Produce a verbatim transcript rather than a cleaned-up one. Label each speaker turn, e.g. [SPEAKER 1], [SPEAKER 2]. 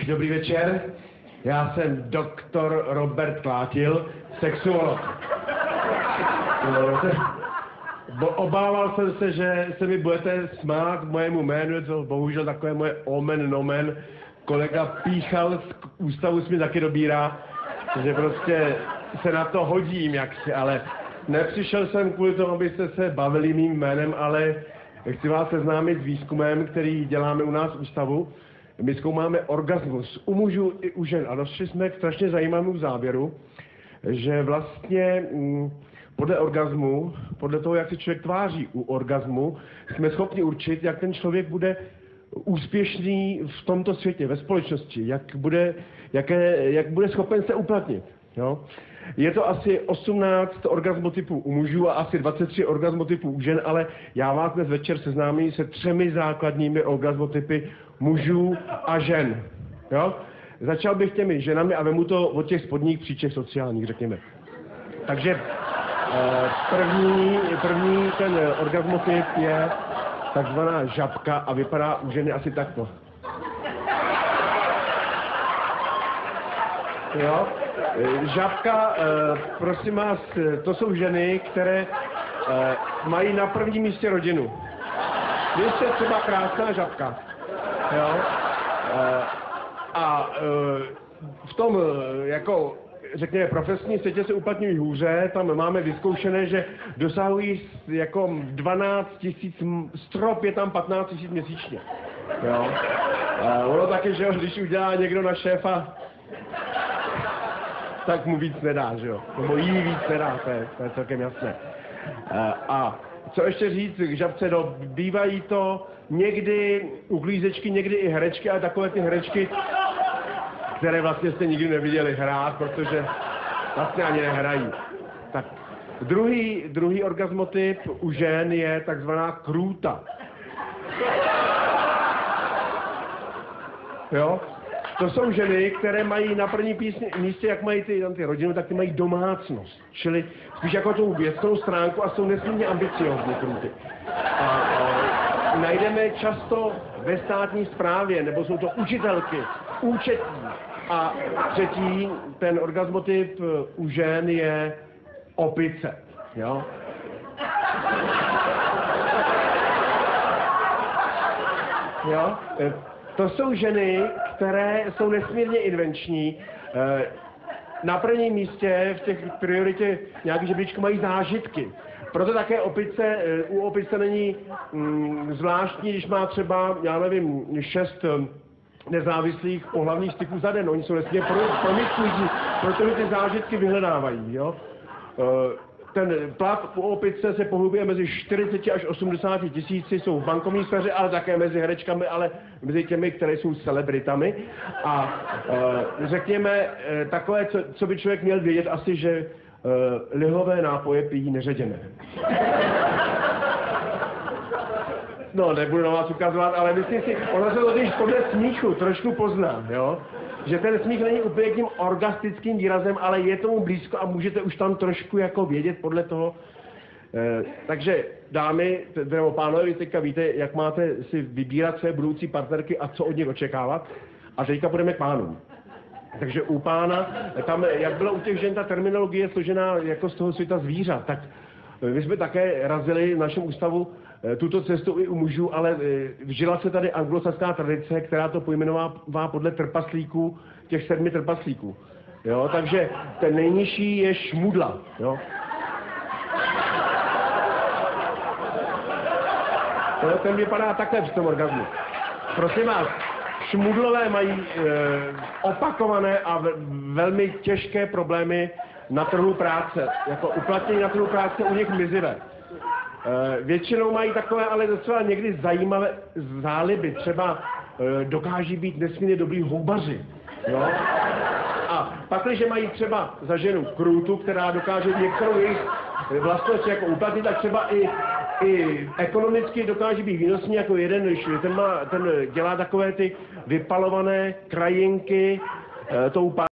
[SPEAKER 1] dobrý večer. Já jsem doktor Robert Klátil, sexuolog. Bo obával jsem se, že se mi budete smát mojemu jménu, to bohužel takové moje omen nomen. Kolega Píchal z ústavu se mi taky dobírá, že prostě se na to hodím jaksi, ale nepřišel jsem kvůli tomu, abyste se bavili mým jménem, ale chci vás seznámit s výzkumem, který děláme u nás v ústavu. My zkoumáme orgasmus u mužů i u žen a došli jsme k strašně zajímavému závěru, že vlastně mm, podle orgasmu, podle toho, jak se člověk tváří u orgasmu, jsme schopni určit, jak ten člověk bude úspěšný v tomto světě, ve společnosti, jak bude, jaké, jak bude schopen se uplatnit. Jo? Je to asi osmnáct orgasmotypů u mužů a asi dvacet tři orgasmotypů u žen, ale já vás dnes večer seznámím se třemi základními orgasmotypy mužů a žen. Jo? Začal bych těmi ženami a vemu to od těch spodních příček sociálních, řekněme. Takže první, první ten orgasmotyp je takzvaná žabka a vypadá u ženy asi takto. Jo? Žabka, prosím vás, to jsou ženy, které mají na prvním místě rodinu. Vy jste třeba krásná žabka. Jo? A v tom, jako, řekněme, profesním světě se uplatňují hůře, tam máme vyzkoušené, že dosahují jako dvanáct tisíc, strop je tam patnáct tisíc měsíčně. Jo? A ono taky, že jo, když udělá někdo na šéfa, tak mu víc nedá, že jo? Nebo jí víc nedá, to je, to je celkem jasné. A co ještě říct k žabce, no, bývají to někdy uklízečky, někdy i herečky, ale takové ty herečky, které vlastně jste nikdy neviděli hrát, protože vlastně ani nehrají. Tak druhý, druhý orgasmotyp u žen je takzvaná krůta. Jo? To jsou ženy, které mají na první místě, jak mají ty, ty rodinu, tak ty mají domácnost. Čili spíš jako tu věcnou stránku a jsou nesmírně ambiciózní krůty. A, a najdeme často ve státní správě, nebo jsou to učitelky, účetní. A třetí, ten orgasmotyp u žen je opice. Jo? Jo? To jsou ženy, které jsou nesmírně invenční. Na prvním místě v těch prioritě nějaký žebříčku mají zážitky. Proto také opice, u opice není mm, zvláštní, když má třeba, já nevím, šest nezávislých pohlavních styků za den. Oni jsou nesmírně promiskující, protože ty zážitky vyhledávají. Jo? Ten plat u opice se pohybuje mezi čtyřiceti až osmdesáti tisíci, jsou v bankovní sféře, ale také mezi herečkami, ale mezi těmi, které jsou celebritami. A e, řekněme, e, takové, co, co by člověk měl vědět, asi, že e, lihové nápoje pijí neředěné. No, nebudu na vás ukazovat, ale myslím si, ono se to když podle smíchu trošku pozná, jo? Že ten smích není úplně tím orgastickým výrazem, ale je tomu blízko a můžete už tam trošku jako vědět podle toho. E, takže dámy, nebo pánové, vy teďka víte, jak máte si vybírat své budoucí partnerky a co od nich očekávat. A teďka půjdeme k pánům. Takže u pána, tam, jak byla u těch žen ta terminologie složená jako z toho světa zvířat, tak my jsme také razili v našem ústavu tuto cestu i u mužů, ale vžila se tady anglosaská tradice, která to pojmenovává podle trpaslíků, těch sedmi trpaslíků. Jo, takže ten nejnižší je šmudla. Jo. Ten vypadá takhle v tom orgazmu. Prosím vás, šmudlové mají e, opakované a v, velmi těžké problémy na trhu práce. Jako uplatnění na trhu práce u nich mizivé. E, většinou mají takové, ale docela někdy zajímavé záliby. Třeba e, dokáží být nesmírně dobrý houbaři. Jo? A pak, když mají třeba za ženu krůtu, která dokáže některou jejich vlastnost jako uplatnit, tak třeba i, i ekonomicky dokáže být výnosný jako jeden, když ten, má, ten dělá takové ty vypalované krajinky e, tou